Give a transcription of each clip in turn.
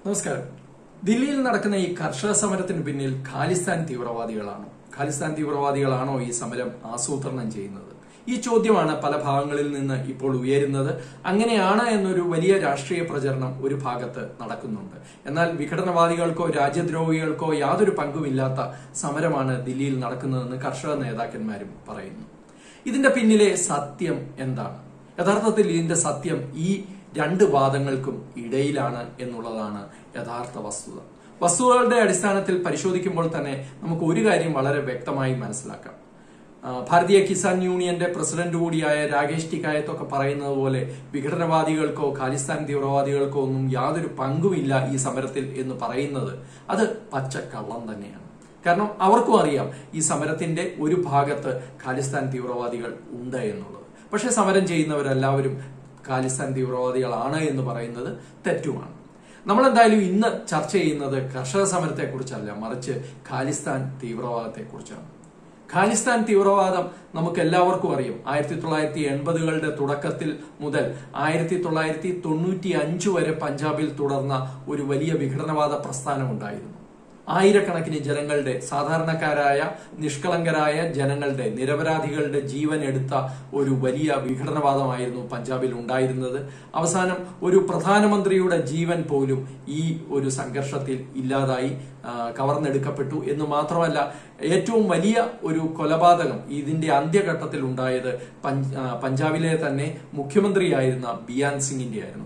നമസ്കാരം. ദില്ലിയിൽ നടക്കുന്ന ഈ കർഷക സമരത്തിന് പിന്നിൽ ഖാലിസ്ഥാൻ തീവ്രവാദികളാണോ ഈ സമരം ആസൂത്രണം ചെയ്യുന്നത്? ഈ ചോദ്യമാണ് പല ഭാഗങ്ങളിൽ നിന്ന് ഇപ്പോൾ ഉയരുന്നത്. അങ്ങനെയാണ് എന്നൊരു വലിയ രാഷ്ട്രീയ പ്രചരണം ഒരു ഭാഗത്ത് നടക്കുന്നുണ്ട്. എന്നാൽ വിഘടനവാദികൾക്കോ രാജ്യദ്രോഹികൾക്കോ യാതൊരു പങ്കുമില്ലാത്ത സമരമാണ് ദില്ലിയിൽ നടക്കുന്നതെന്ന് കർഷക നേതാക്കന്മാരും പറയുന്നു. ഇതിന്റെ പിന്നിലെ സത്യം എന്താണ്? യഥാർത്ഥത്തിൽ ഇതിന്റെ സത്യം ഈ രണ്ട് വാദങ്ങൾക്കും ഇടയിലാണ് എന്നുള്ളതാണ് യഥാർത്ഥ വസ്തുത. വസ്തുതകളുടെ അടിസ്ഥാനത്തിൽ പരിശോധിക്കുമ്പോൾ തന്നെ നമുക്ക് ഒരു കാര്യം വളരെ വ്യക്തമായി മനസ്സിലാക്കാം. ഭാരതീയ കിസാൻ യൂണിയന്റെ പ്രസിഡന്റ് കൂടിയായ രാകേഷ് ടിക്കായത്തൊക്കെ പറയുന്നത് പോലെ വിഘടനവാദികൾക്കോ ഖാലിസ്ഥാൻ തീവ്രവാദികൾക്കോ ഒന്നും യാതൊരു പങ്കുമില്ല ഈ സമരത്തിൽ എന്ന് പറയുന്നത് അത് പച്ചക്കള്ളം തന്നെയാണ്. കാരണം അവർക്കും അറിയാം ഈ സമരത്തിന്റെ ഒരു ഭാഗത്ത് ഖാലിസ്ഥാൻ തീവ്രവാദികൾ ഉണ്ട് എന്നുള്ളത്. പക്ഷെ സമരം ചെയ്യുന്നവരെല്ലാവരും ഖാലിസ്ഥാൻ തീവ്രവാദികളാണ് എന്ന് പറയുന്നത് തെറ്റുമാണ്. നമ്മൾ എന്തായാലും ഇന്ന് ചർച്ച ചെയ്യുന്നത് കർഷക സമരത്തെ കുറിച്ചല്ല, മറിച്ച് ഖാലിസ്ഥാൻ തീവ്രവാദത്തെ കുറിച്ചാണ്. ഖാലിസ്ഥാൻ തീവ്രവാദം നമുക്ക് എല്ലാവർക്കും അറിയാം. 1980കളുടെ തുടക്കത്തിൽ മുതൽ 1995 വരെ പഞ്ചാബിൽ തുടർന്ന ഒരു വലിയ വിഘടനവാദ പ്രസ്ഥാനം ഉണ്ടായിരുന്നു. ആയിരക്കണക്കിന് ജനങ്ങളുടെ, സാധാരണക്കാരായ നിഷ്കളങ്കരായ ജനങ്ങളുടെ, നിരപരാധികളുടെ ജീവൻ എടുത്ത ഒരു വലിയ വിഘടനവാദമായിരുന്നു പഞ്ചാബിൽ ഉണ്ടായിരുന്നത്. അവസാനം ഒരു പ്രധാനമന്ത്രിയുടെ ജീവൻ പോലും ഈ ഒരു സംഘർഷത്തിൽ ഇല്ലാതായി, കവർന്നെടുക്കപ്പെട്ടു എന്ന് മാത്രമല്ല, ഏറ്റവും വലിയ ഒരു കൊലപാതകം ഇതിന്റെ അന്ത്യഘട്ടത്തിൽ ഉണ്ടായത് പഞ്ചാബിലെ തന്നെ മുഖ്യമന്ത്രിയായിരുന്ന ബിയാൻ സിംഗിന്റെ ആയിരുന്നു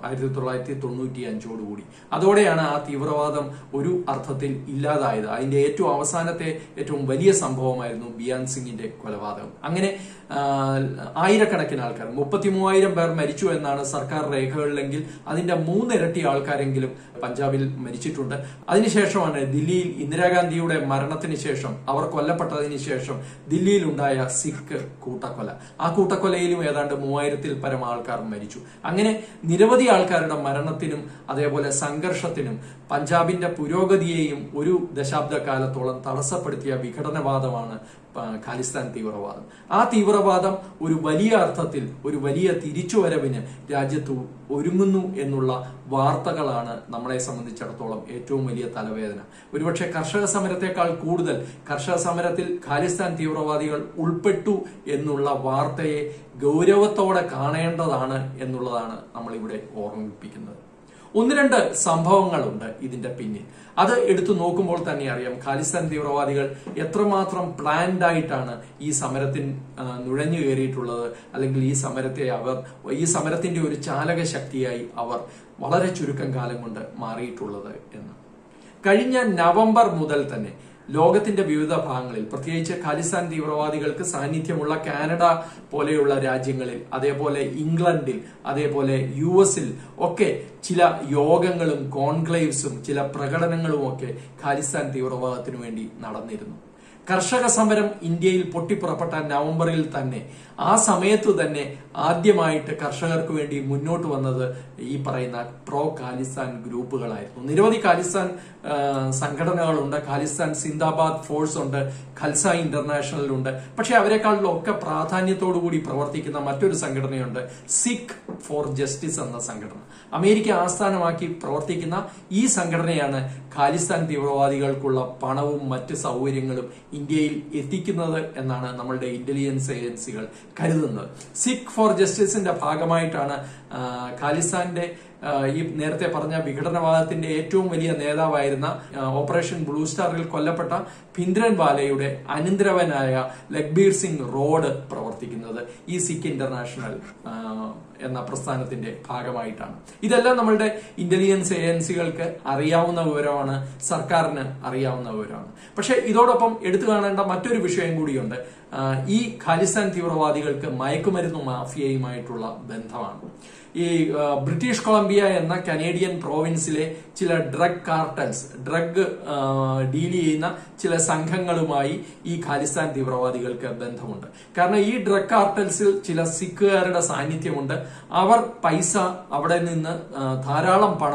1995 അതോടെയാണ് ആ തീവ്രവാദം ഒരു അർത്ഥത്തിൽ ഇല്ലാതായത്. അതിന്റെ ഏറ്റവും അവസാനത്തെ ഏറ്റവും വലിയ സംഭവമായിരുന്നു ബിയാൻ സിംഗിന്റെ കൊലപാതകം. അങ്ങനെ ആയിരക്കണക്കിന് ആൾക്കാർ, 33,000 പേർ മരിച്ചു എന്നാണ് സർക്കാർ രേഖകളിലെങ്കിൽ അതിന്റെ 3 ഇരട്ടി ആൾക്കാരെങ്കിലും പഞ്ചാബിൽ മരിച്ചിട്ടുണ്ട്. അതിനുശേഷമാണ് ദില്ലിയിൽ ഇന്ദിരാഗാന്ധിയുടെ മരണത്തിന് ശേഷം, അവർ കൊല്ലപ്പെട്ടതിന് ശേഷം ദില്ലിയിൽ ഉണ്ടായ സിഖ് കൂട്ടക്കൊല. ആ കൂട്ടക്കൊലയിലും ഏതാണ്ട് 3000-ൽ പരം ആൾക്കാർ മരിച്ചു. അങ്ങനെ നിരവധി ആൾക്കാരുടെ മരണത്തിനും അതേപോലെ സംഘർഷത്തിനും പഞ്ചാബിന്റെ പുരോഗതിയെയും ഒരു ദശാബ്ദക്കാലത്തോളം തടസ്സപ്പെടുത്തിയ വിഘടനവാദമാണ് ഖാലിസ്ഥാൻ തീവ്രവാദം. ആ തീവ്രവാദം ഒരു വലിയ അർത്ഥത്തിൽ ഒരു വലിയ തിരിച്ചുവരവിന് രാജ്യത്ത് ഒരുങ്ങുന്നു എന്നുള്ള വാർത്തകളാണ് നമ്മളെ സംബന്ധിച്ചിടത്തോളം ഏറ്റവും വലിയ തലവേദന. ഒരുപക്ഷെ കർഷക സമരത്തെക്കാൾ കൂടുതൽ കർഷക സമരത്തിൽ ഖാലിസ്ഥാൻ തീവ്രവാദികൾ ഉൾപ്പെട്ടു എന്നുള്ള വാർത്തയെ ഗൗരവത്തോടെ കാണേണ്ടതാണ് എന്നുള്ളതാണ് നമ്മളിവിടെ ഓർമ്മിപ്പിക്കുന്നത്. 1-2 സംഭവങ്ങളുണ്ട് ഇതിന്റെ പിന്നിൽ. അത് എടുത്തു നോക്കുമ്പോൾ തന്നെ അറിയാം ഖാലിസ്ഥാൻ തീവ്രവാദികൾ എത്രമാത്രം പ്ലാൻഡ് ആയിട്ടാണ് ഈ സമരത്തിൽ നുഴഞ്ഞു കയറിയിട്ടുള്ളത്, അല്ലെങ്കിൽ ഈ സമരത്തിന്റെ ഒരു ചാലക ശക്തിയായി അവർ വളരെ ചുരുക്കം കാലം കൊണ്ട് മാറിയിട്ടുള്ളത് എന്ന്. കഴിഞ്ഞ നവംബർ മുതൽ തന്നെ ലോകത്തിന്റെ വിവിധ ഭാഗങ്ങളിൽ, പ്രത്യേകിച്ച് ഖാലിസ്ഥാൻ തീവ്രവാദികൾക്ക് സാന്നിധ്യമുള്ള കാനഡ പോലെയുള്ള രാജ്യങ്ങളിൽ, അതേപോലെ ഇംഗ്ലണ്ടിൽ, അതേപോലെ US-ൽ ഒക്കെ ചില യോഗങ്ങളും കോൺക്ലേവ്സും ചില പ്രകടനങ്ങളും ഒക്കെ ഖാലിസ്ഥാൻ തീവ്രവാദത്തിനു വേണ്ടി നടന്നിരുന്നു. കർഷക സമരം ഇന്ത്യയിൽ പൊട്ടിപ്പുറപ്പെട്ട നവംബറിൽ തന്നെ, ആ സമയത്ത് തന്നെ ആദ്യമായിട്ട് കർഷകർക്ക് വേണ്ടി മുന്നോട്ട് വന്നത് ഈ പറയുന്ന പ്രോ ഖാലിസ്ഥാൻ ഗ്രൂപ്പുകളായിരുന്നു. നിരവധി ഖാലിസ്ഥാൻ സംഘടനകളുണ്ട്. ഖാലിസ്ഥാൻ സിന്ദാബാദ് ഫോഴ്സ് ഉണ്ട്, ഖൽസ ഇന്റർനാഷണൽ ഉണ്ട്. പക്ഷെ അവരെക്കാളിലൊക്കെ പ്രാധാന്യത്തോടുകൂടി പ്രവർത്തിക്കുന്ന മറ്റൊരു സംഘടനയുണ്ട്, സിഖ് ഫോർ ജസ്റ്റിസ് എന്ന സംഘടന. അമേരിക്ക ആസ്ഥാനമാക്കി പ്രവർത്തിക്കുന്ന ഈ സംഘടനയാണ് ഖാലിസ്ഥാൻ തീവ്രവാദികൾക്കുള്ള പണവും മറ്റ് സൗകര്യങ്ങളും ഇന്ത്യയിൽ എത്തിക്കുന്നത് എന്നാണ് നമ്മളുടെ ഇന്റലിജൻസ് ഏജൻസികൾ കരുതുന്നത്. സിഖ് ഫോർ ജസ്റ്റിസിന്റെ ഭാഗമായിട്ടാണ് ഖാലിസ്ഥാന്റെ ഈ നേരത്തെ പറഞ്ഞ വിഘടനവാദത്തിന്റെ ഏറ്റവും വലിയ നേതാവായിരുന്ന ഓപ്പറേഷൻ ബ്ലൂ സ്റ്റാറിൽ കൊല്ലപ്പെട്ട ഭിന്ദ്രൻവാലയുടെ അനന്തരവനായ ലഖ്ബീർ സിംഗ് റോഡ് പ്രവർത്തിക്കുന്നത് ഈ സിഖ് ഇന്റർനാഷണൽ എന്ന പ്രസ്ഥാനത്തിന്റെ ഭാഗമായിട്ടാണ്. ഇതെല്ലാം നമ്മളുടെ ഇന്റലിജൻസ് ഏജൻസികൾക്ക് അറിയാവുന്ന വിവരമാണ്, സർക്കാരിന് അറിയാവുന്ന വിവരമാണ്. പക്ഷെ ഇതോടൊപ്പം എടുത്തു കാണേണ്ട മറ്റൊരു വിഷയം കൂടിയുണ്ട്. ഈ ഖാലിസ്ഥാൻ തീവ്രവാദികൾക്ക് മയക്കുമരുന്ന് മാഫിയയുമായിട്ടുള്ള ബന്ധമാണ്. ഈ ബ്രിട്ടീഷ് കൊളംബിയ എന്ന കനേഡിയൻ പ്രോവിൻസിലെ ചില ഡ്രഗ് കാർട്ടൽസ്, ഡ്രഗ് ഡീൽ ചെയ്യുന്ന ചില സംഘങ്ങളുമായി ഈ ഖാലിസ്ഥാൻ തീവ്രവാദികൾക്ക് ബന്ധമുണ്ട്. കാരണം ഈ ഡ്രഗ് കാർട്ടൽസിൽ ചില സിഖുകാരുടെ സാന്നിധ്യമുണ്ട്. അവർ പൈസ അവിടെ നിന്ന് ധാരാളം പണം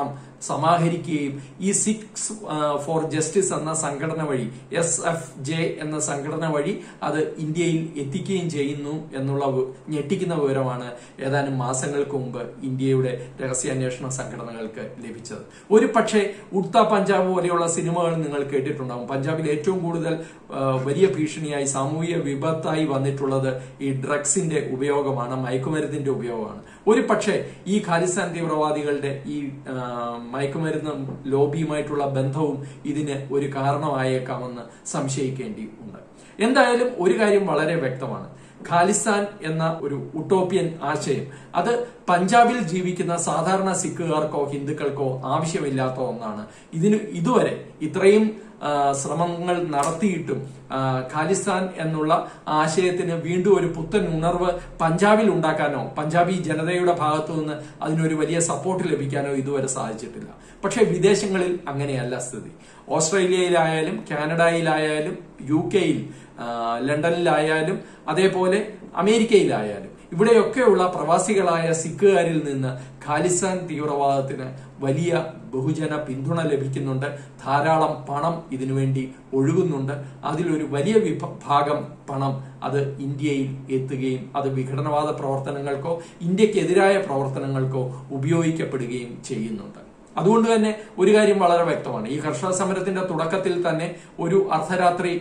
സമാഹരിക്കുകയും ഈ 6 for Justice എന്ന സംഘടന വഴി SFJ എന്ന സംഘടന വഴി അത് ഇന്ത്യയിൽ എത്തിക്കുകയും ചെയ്യുന്നു എന്നുള്ള ഞെട്ടിക്കുന്ന വിവരമാണ് ഏതാനും മാസങ്ങൾക്ക് മുമ്പ് ഇന്ത്യയുടെ രഹസ്യാന്വേഷണ സംഘടനകൾക്ക് ലഭിച്ചത്. ഒരു പക്ഷേ ഉഡ്ത പഞ്ചാബ് പോലെയുള്ള സിനിമകൾ നിങ്ങൾ കേട്ടിട്ടുണ്ടാകും. പഞ്ചാബിൽ ഏറ്റവും കൂടുതൽ വലിയ ഭീഷണിയായി സാമൂഹിക വിപത്തായി വന്നിട്ടുള്ളത് ഈ ഡ്രഗ്സിന്റെ ഉപയോഗമാണ്, മയക്കുമരുന്നിന്റെ ഉപയോഗമാണ്. ഒരു പക്ഷേ ഈ ഖാലിസ്ഥാൻ തീവ്രവാദികളുടെ ഈ മയക്കുമരുന്ന് ലോബിയുമായിട്ടുള്ള ബന്ധവും ഇതിന് ഒരു കാരണമായേക്കാമെന്ന് സംശയിക്കേണ്ടി ഉണ്ട്. എന്തായാലും ഒരു കാര്യം വളരെ വ്യക്തമാണ്. ഖാലിസ്ഥാൻ എന്ന ഒരു ഉട്ടോപ്യൻ ആശയം അത് പഞ്ചാബിൽ ജീവിക്കുന്ന സാധാരണ സിഖുകാർക്കോ ഹിന്ദുക്കൾക്കോ ആവശ്യമില്ലാത്ത ഒന്നാണ്. ഇതുവരെ ഇത്രയും ശ്രമങ്ങൾ നടത്തിയിട്ടും ഖാലിസ്ഥാൻ എന്നുള്ള ആശയത്തിന് വീണ്ടും ഒരു പുത്തൻ ഉണർവ് പഞ്ചാബിൽ ഉണ്ടാക്കാനോ പഞ്ചാബി ജനതയുടെ ഭാഗത്തു നിന്ന് അതിനൊരു വലിയ സപ്പോർട്ട് ലഭിക്കാനോ ഇതുവരെ സാധിച്ചിട്ടില്ല. പക്ഷെ വിദേശങ്ങളിൽ അങ്ങനെയല്ല സ്ഥിതി. ഓസ്ട്രേലിയയിലായാലും കാനഡയിലായാലും UK-യിൽ ലണ്ടനിലായാലും അതേപോലെ അമേരിക്കയിലായാലും ഇവിടെയൊക്കെയുള്ള പ്രവാസികളായ സിഖുകാരിൽ നിന്ന് ഖാലിസ്ഥാൻ തീവ്രവാദത്തിന് വലിയ ബഹുജന പിന്തുണ ലഭിക്കുന്നുണ്ട്. ധാരാളം പണം ഇതിനുവേണ്ടി ഒഴുകുന്നുണ്ട്. അതിലൊരു വലിയ ഭാഗം പണം അത് ഇന്ത്യയിൽ എത്തുകയും അത് വിഘടനവാദ പ്രവർത്തനങ്ങൾക്കോ ഇന്ത്യക്കെതിരായ പ്രവർത്തനങ്ങൾക്കോ ഉപയോഗിക്കപ്പെടുകയും ചെയ്യുന്നുണ്ട്. അതുകൊണ്ട് തന്നെ ഒരു കാര്യം വളരെ വ്യക്തമാണ്. ഈ കർഷക സമരത്തിന്റെ തുടക്കത്തിൽ തന്നെ ഒരു അർദ്ധരാത്രി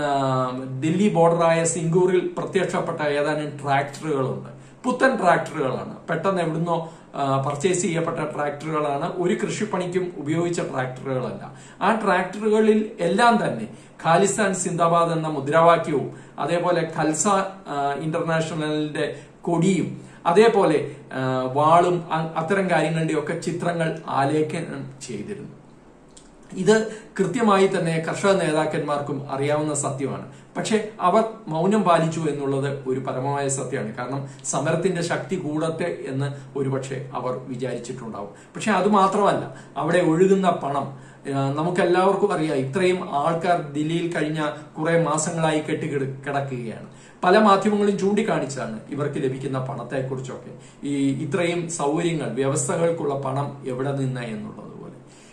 ദില്ലി ബോർഡറായ സിംഗൂറിൽ പ്രത്യക്ഷപ്പെട്ട ഏതാനും ട്രാക്ടറുകളുണ്ട്. പുത്തൻ ട്രാക്ടറുകളാണ്, പെട്ടെന്ന് എവിടുന്നോ പർച്ചേസ് ചെയ്യപ്പെട്ട ട്രാക്ടറുകളാണ്, ഒരു കൃഷിപ്പണിക്കും ഉപയോഗിച്ച ട്രാക്ടറുകളല്ല. ആ ട്രാക്ടറുകളിൽ എല്ലാം തന്നെ ഖാലിസ്ഥാൻ സിന്ദാബാദ് എന്ന മുദ്രാവാക്യവും അതേപോലെ ഖൽസ ഇന്റർനാഷണലിന്റെ കൊടിയും അതേപോലെ വാളും അത്തരം കാര്യങ്ങളുടെയൊക്കെ ചിത്രങ്ങൾ ആലേഖനം ചെയ്തിരുന്നു. ഇത് കൃത്യമായി തന്നെ കർഷക നേതാക്കന്മാർക്കും അറിയാവുന്ന സത്യമാണ്. പക്ഷെ അവർ മൗനം പാലിച്ചു എന്നുള്ളത് ഒരു പരമമായ സത്യമാണ്. കാരണം സമരത്തിന്റെ ശക്തി കൂടട്ടെ എന്ന് ഒരുപക്ഷെ അവർ വിചാരിച്ചിട്ടുണ്ടാവും. പക്ഷെ അത് മാത്രമല്ല, അവിടെ ഒഴുകുന്ന പണം നമുക്കെല്ലാവർക്കും അറിയാം. ഇത്രയും ആൾക്കാർ ദില്ലിയിൽ കഴിഞ്ഞ കുറെ മാസങ്ങളായി കെട്ടിക്കിടക്കുകയാണ്. പല മാധ്യമങ്ങളും ചൂണ്ടിക്കാണിച്ചാണ് ഇവർക്ക് ലഭിക്കുന്ന പണത്തെക്കുറിച്ചൊക്കെ. ഇത്രയും സൗകര്യങ്ങൾ, വ്യവസ്ഥകൾക്കുള്ള പണം എവിടെ നിന്ന് എന്നുള്ളത് പോലെ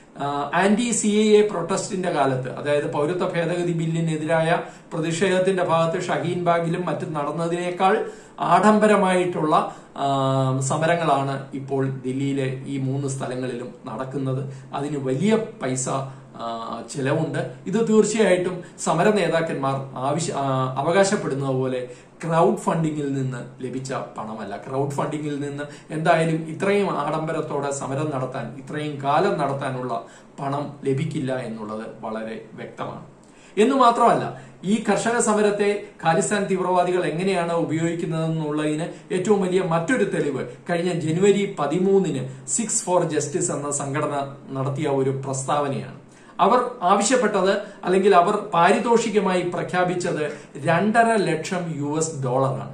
anti-CAA പ്രൊട്ടസ്റ്റിന്റെ കാലത്ത്, അതായത് പൗരത്വ ഭേദഗതി ബില്ലിനെതിരായ പ്രതിഷേധത്തിന്റെ ഭാഗത്ത് ഷഹീൻ ബാഗിലും മറ്റും നടന്നതിനേക്കാൾ ആഡംബരമായിട്ടുള്ള സമരങ്ങളാണ് ഇപ്പോൾ ദില്ലിയിലെ ഈ 3 സ്ഥലങ്ങളിലും നടക്കുന്നത്. അതിന് വലിയ പൈസ ചെലവുണ്ട്. ഇത് തീർച്ചയായിട്ടും സമര നേതാക്കന്മാർ അവകാശപ്പെടുന്നത് പോലെ ക്രൗഡ് ഫണ്ടിങ്ങിൽ നിന്ന് ലഭിച്ച പണമല്ല. ക്രൗഡ് ഫണ്ടിങ്ങിൽ നിന്ന് എന്തായാലും ഇത്രയും ആഡംബരത്തോടെ സമരം നടത്താൻ, ഇത്രയും കാലം നടത്താനുള്ള പണം ലഭിക്കില്ല എന്നുള്ളത് വളരെ വ്യക്തമാണ്. എന്നു മാത്രമല്ല, ഈ കർഷക സമരത്തെ ഖാലിസ്ഥാൻ തീവ്രവാദികൾ എങ്ങനെയാണ് ഉപയോഗിക്കുന്നതെന്നുള്ളതിന് ഏറ്റവും വലിയ മറ്റൊരു തെളിവ് കഴിഞ്ഞ ജനുവരി 13 6 for Justice എന്ന സംഘടന നടത്തിയ ഒരു പ്രസ്താവനയാണ്. അവർ ആവശ്യപ്പെട്ടത്, അല്ലെങ്കിൽ അവർ പാരിതോഷികമായി പ്രഖ്യാപിച്ചത് $2.5 ലക്ഷം ആണ്.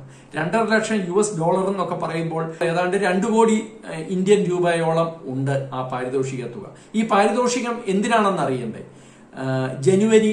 $2.5 ലക്ഷം എന്നൊക്കെ പറയുമ്പോൾ ഏതാണ്ട് 2 കോടി ഇന്ത്യൻ രൂപയോളം ഉണ്ട് ആ പാരിതോഷിക തുക. ഈ പാരിതോഷികം എന്തിനാണെന്ന് അറിയണ്ടേ? ജനുവരി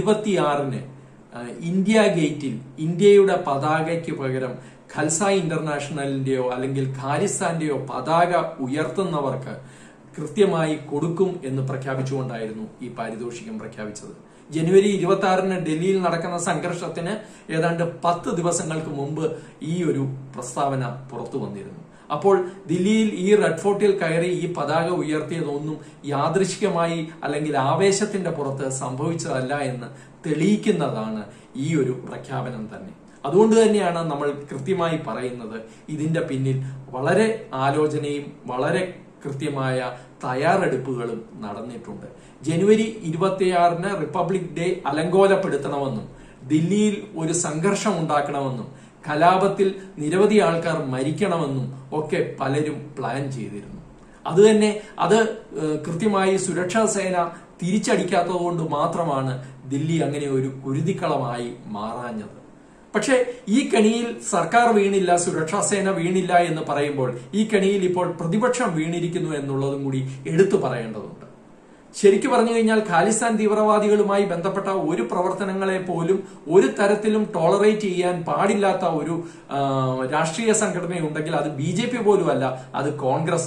26 ഇന്ത്യ ഗേറ്റിൽ ഇന്ത്യയുടെ പതാകയ്ക്ക് പകരം ഖൽസ ഇന്റർനാഷണലിന്റെയോ അല്ലെങ്കിൽ ഖാലിസ്ഥാന്റെയോ പതാക ഉയർത്തുന്നവർക്ക് കൃത്യമായി കൊടുക്കും എന്ന് പ്രഖ്യാപിച്ചുകൊണ്ടായിരുന്നു ഈ പാരിതോഷികം പ്രഖ്യാപിച്ചത്. ജനുവരി 26 ഡൽഹിയിൽ നടക്കുന്ന സംഘർഷത്തിന് ഏതാണ്ട് 10 ദിവസങ്ങൾക്ക് മുമ്പ് ഈ ഒരു പ്രസ്താവന പുറത്തു വന്നിരുന്നു. അപ്പോൾ ദില്ലിയിൽ ഈ റെഡ് ഫോർട്ടിൽ കയറി ഈ പതാക ഉയർത്തിയതൊന്നും യാദൃശ്ചികമായി അല്ലെങ്കിൽ ആവേശത്തിന്റെ പുറത്ത് സംഭവിച്ചതല്ല എന്ന് തെളിയിക്കുന്നതാണ് ഈ ഒരു പ്രഖ്യാപനം തന്നെ. അതുകൊണ്ട് തന്നെയാണ് നമ്മൾ കൃത്യമായി പറയുന്നത് ഇതിന്റെ പിന്നിൽ വളരെ ആലോചനയും വളരെ കൃത്യമായ തയ്യാറെടുപ്പുകളും നടന്നിട്ടുണ്ട്. ജനുവരി 26 റിപ്പബ്ലിക് ഡേ അലങ്കോലപ്പെടുത്തണമെന്നും ദില്ലിയിൽ ഒരു സംഘർഷം ഉണ്ടാക്കണമെന്നും കലാപത്തിൽ നിരവധി ആൾക്കാർ മരിക്കണമെന്നും ഒക്കെ പലരും പ്ലാൻ ചെയ്തിരുന്നു. അത് കൃത്യമായി സുരക്ഷാ സേന തിരിച്ചടിക്കാത്തത് കൊണ്ട് മാത്രമാണ് ദില്ലി അങ്ങനെ ഒരു കുരുതിക്കളമായി മാറാഞ്ഞത്. പക്ഷെ ഈ കെണിയിൽ സർക്കാർ വീണില്ല, സുരക്ഷാ സേന വീണില്ല എന്ന് പറയുമ്പോൾ ഈ കെണിയിൽ ഇപ്പോൾ പ്രതിപക്ഷം വീണിരിക്കുന്നു എന്നുള്ളതും കൂടി എടുത്തു പറയേണ്ടതുണ്ട്. ശരിക്കു പറഞ്ഞു കഴിഞ്ഞാൽ ഖാലിസ്ഥാൻ തീവ്രവാദികളുമായി ബന്ധപ്പെട്ട ഒരു പ്രവർത്തനങ്ങളെ പോലും ഒരു തരത്തിലും ടോളറേറ്റ് ചെയ്യാൻ പാടില്ലാത്ത ഒരു രാഷ്ട്രീയ സംഘടനയുണ്ടെങ്കിൽ അത് BJP പോലും അല്ല, അത് കോൺഗ്രസ് ആണ്.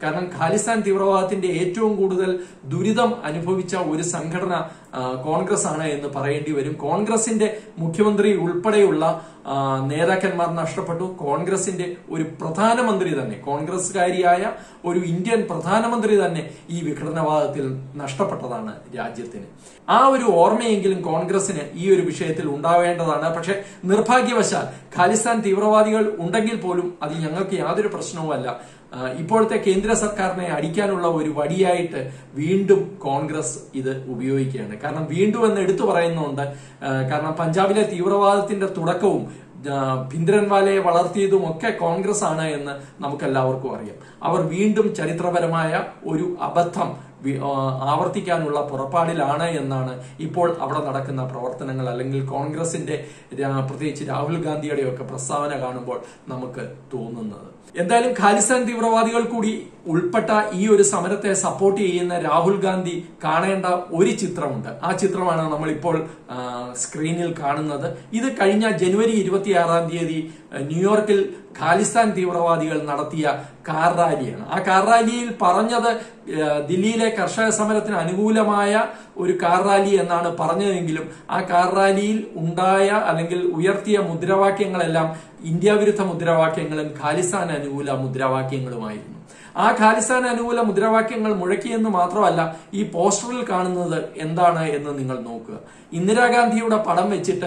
കാരണം ഖാലിസ്ഥാൻ തീവ്രവാദത്തിന്റെ ഏറ്റവും കൂടുതൽ ദുരിതം അനുഭവിച്ച ഒരു സംഘടന കോൺഗ്രസ് ആണ് എന്ന് പറയേണ്ടി വരും. കോൺഗ്രസിന്റെ മുഖ്യമന്ത്രി ഉൾപ്പെടെയുള്ള നേതാക്കന്മാർ നഷ്ടപ്പെട്ടു. കോൺഗ്രസിന്റെ ഒരു പ്രധാനമന്ത്രി തന്നെ, കോൺഗ്രസ്സുകാരിയായ ഒരു ഇന്ത്യൻ പ്രധാനമന്ത്രി തന്നെ ഈ വിഘടനവാദത്തിൽ നഷ്ടപ്പെട്ടതാണ് രാജ്യത്തിന്. ആ ഒരു ഓർമ്മയെങ്കിലും കോൺഗ്രസിന് ഈ ഒരു വിഷയത്തിൽ ഉണ്ടാവേണ്ടതാണ്. പക്ഷെ നിർഭാഗ്യവശാൽ ഖാലിസ്ഥാൻ തീവ്രവാദികൾ ഉണ്ടെങ്കിൽ പോലും അത് ഞങ്ങൾക്ക് യാതൊരു പ്രശ്നവുമല്ല. ഇപ്പോഴത്തെ കേന്ദ്ര സർക്കാരിനെ അടിക്കാനുള്ള ഒരു വടിയായിട്ട് വീണ്ടും കോൺഗ്രസ് ഇത് ഉപയോഗിക്കുകയാണ്. കാരണം വീണ്ടും എന്ന് എടുത്തു പറയുന്നുണ്ട്. കാരണം പഞ്ചാബിലെ തീവ്രവാദത്തിന്റെ തുടക്കവും ഭിന്ദ്രൻവാലയെ വളർത്തിയതും ഒക്കെ കോൺഗ്രസ് ആണ് എന്ന് നമുക്കെല്ലാവർക്കും അറിയാം. അവർ വീണ്ടും ചരിത്രപരമായ ഒരു അബദ്ധം ആവർത്തിക്കാനുള്ള പുറപ്പാടിലാണ് എന്നാണ് ഇപ്പോൾ അവിടെ നടക്കുന്ന പ്രവർത്തനങ്ങൾ, അല്ലെങ്കിൽ കോൺഗ്രസിന്റെ പ്രത്യേകിച്ച് രാഹുൽ ഗാന്ധിയുടെ ഒക്കെ പ്രസ്താവന കാണുമ്പോൾ നമുക്ക് തോന്നുന്നത്. എന്തായാലും ഖാലിസ്ഥാൻ തീവ്രവാദികൾ കൂടി ഉൾപ്പെട്ട ഈ ഒരു സമരത്തെ സപ്പോർട്ട് ചെയ്യുന്ന രാഹുൽ ഗാന്ധി കാണേണ്ട ഒരു ചിത്രമുണ്ട്. ആ ചിത്രമാണ് നമ്മളിപ്പോൾ സ്ക്രീനിൽ കാണുന്നത്. ഇത് കഴിഞ്ഞ ജനുവരി 26-ാം തീയതി ന്യൂയോർക്കിൽ ഖാലിസ്ഥാൻ തീവ്രവാദികൾ നടത്തിയ കാർ റാലിയാണ്. ആ കാർ റാലിയിൽ പറഞ്ഞത് ദില്ലിയിലെ കർഷക സമരത്തിന് അനുകൂലമായ ഒരു കാർ റാലി എന്നാണ് പറഞ്ഞതെങ്കിലും ആ കാർ റാലിയിൽ ഉണ്ടായ അല്ലെങ്കിൽ ഉയർത്തിയ മുദ്രാവാക്യങ്ങളെല്ലാം ഇന്ത്യ വിരുദ്ധ മുദ്രാവാക്യങ്ങളും ഖാലിസ്ഥാൻ അനുകൂല മുദ്രാവാക്യങ്ങളുമായിരുന്നു. ആ ഖാലിസ്ഥാൻ അനുകൂല മുദ്രാവാക്യങ്ങൾ മുഴക്കിയെന്ന് മാത്രമല്ല, ഈ പോസ്റ്ററിൽ കാണുന്നത് എന്താണ് എന്ന് നിങ്ങൾ നോക്കുക. ഇന്ദിരാഗാന്ധിയുടെ പടം വെച്ചിട്ട്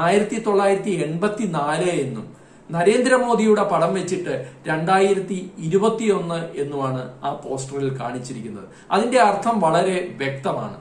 1984 എന്നും നരേന്ദ്രമോദിയുടെ പടം വെച്ചിട്ട് 2021 എന്നുമാണ് ആ പോസ്റ്ററിൽ കാണിച്ചിരിക്കുന്നത്. അതിന്റെ അർത്ഥം വളരെ വ്യക്തമാണ്.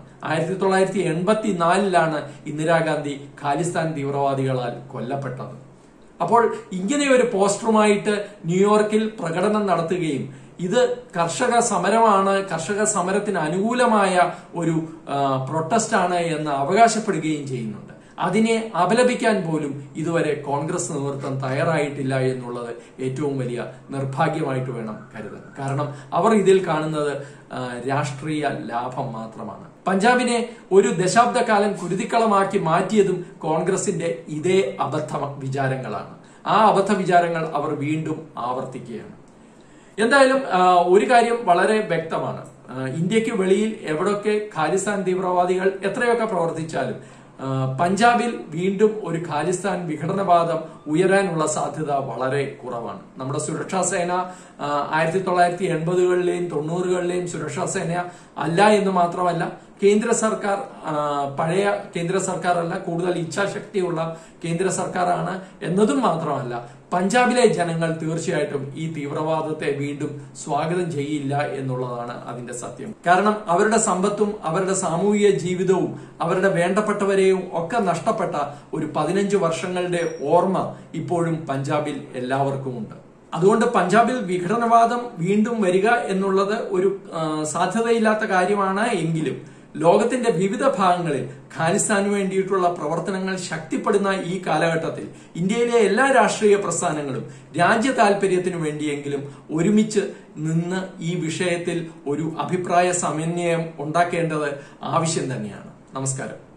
1984 ഇന്ദിരാഗാന്ധി ഖാലിസ്ഥാൻ തീവ്രവാദികളാൽ കൊല്ലപ്പെട്ടത്. അപ്പോൾ ഇങ്ങനെ ഒരു പോസ്റ്ററുമായിട്ട് ന്യൂയോർക്കിൽ പ്രകടനം നടത്തുകയും ഇത് കർഷക സമരമാണ്, കർഷക സമരത്തിന് അനുകൂലമായ ഒരു പ്രൊട്ടസ്റ്റ് ആണ് എന്ന് അവകാശപ്പെടുകയും ചെയ്യുന്നുണ്ട്. അതിനെ അപലപിക്കാൻ പോലും ഇതുവരെ കോൺഗ്രസ് നേതൃത്വം തയ്യാറായിട്ടില്ല എന്നുള്ളത് ഏറ്റവും വലിയ നിർഭാഗ്യമായിട്ട് വേണം കരുതാൻ. കാരണം അവർ ഇതിൽ കാണുന്നത് രാഷ്ട്രീയ ലാഭം മാത്രമാണ്. പഞ്ചാബിനെ ഒരു ദശാബ്ദക്കാലം കുരുതിക്കളമാക്കി മാറ്റിയതും കോൺഗ്രസിന്റെ ഇതേ അബദ്ധ വിചാരങ്ങളാണ്. ആ അബദ്ധ വിചാരങ്ങൾ അവർ വീണ്ടും ആവർത്തിക്കുകയാണ്. എന്തായാലും ഒരു കാര്യം വളരെ വ്യക്തമാണ്. ഇന്ത്യക്ക് വെളിയിൽ എവിടൊക്കെ ഖാലിസ്ഥാൻ തീവ്രവാദികൾ എത്രയൊക്കെ പ്രവർത്തിച്ചാലും പഞ്ചാബിൽ വീണ്ടും ഒരു ഖാലിസ്ഥാൻ വിഘടനവാദം ഉയരാനുള്ള സാധ്യത വളരെ കുറവാണ്. നമ്മുടെ സുരക്ഷാ സേന 1980-കളിലെയും 90-കളിലെയും സുരക്ഷാ സേന അല്ല എന്ന് മാത്രമല്ല, കേന്ദ്ര സർക്കാർ പഴയ കേന്ദ്ര സർക്കാർ അല്ല, കൂടുതൽ ഇച്ഛാശക്തിയുള്ള കേന്ദ്ര സർക്കാരാണ് എന്നതും മാത്രമല്ല, പഞ്ചാബിലെ ജനങ്ങൾ തീർച്ചയായിട്ടും ഈ തീവ്രവാദത്തെ വീണ്ടും സ്വാഗതം ചെയ്യില്ല എന്നുള്ളതാണ് അതിന്റെ സത്യം. കാരണം അവരുടെ സമ്പത്തും അവരുടെ സാമൂഹിക ജീവിതവും അവരുടെ വേണ്ടപ്പെട്ടവരെയും ഒക്കെ നഷ്ടപ്പെട്ട ഒരു 15 വർഷങ്ങളുടെ ഓർമ്മ ഇപ്പോഴും പഞ്ചാബിൽ എല്ലാവർക്കും ഉണ്ട്. അതുകൊണ്ട് പഞ്ചാബിൽ വിഘടനവാദം വീണ്ടും വരിക എന്നുള്ളത് ഒരു സാധ്യതയില്ലാത്ത കാര്യമാണ്. എങ്കിലും ലോകത്തിന്റെ വിവിധ ഭാഗങ്ങളിൽ ഖാലിസ്ഥാനു വേണ്ടിയിട്ടുള്ള പ്രവർത്തനങ്ങൾ ശക്തിപ്പെടുന്ന ഈ കാലഘട്ടത്തിൽ ഇന്ത്യയിലെ എല്ലാ രാഷ്ട്രീയ പ്രസ്ഥാനങ്ങളും രാജ്യ താൽപര്യത്തിനു വേണ്ടിയെങ്കിലും ഒരുമിച്ച് നിന്ന് ഈ വിഷയത്തിൽ ഒരു അഭിപ്രായ സമന്വയം ഉണ്ടാക്കേണ്ടത് ആവശ്യം തന്നെയാണ്. നമസ്കാരം.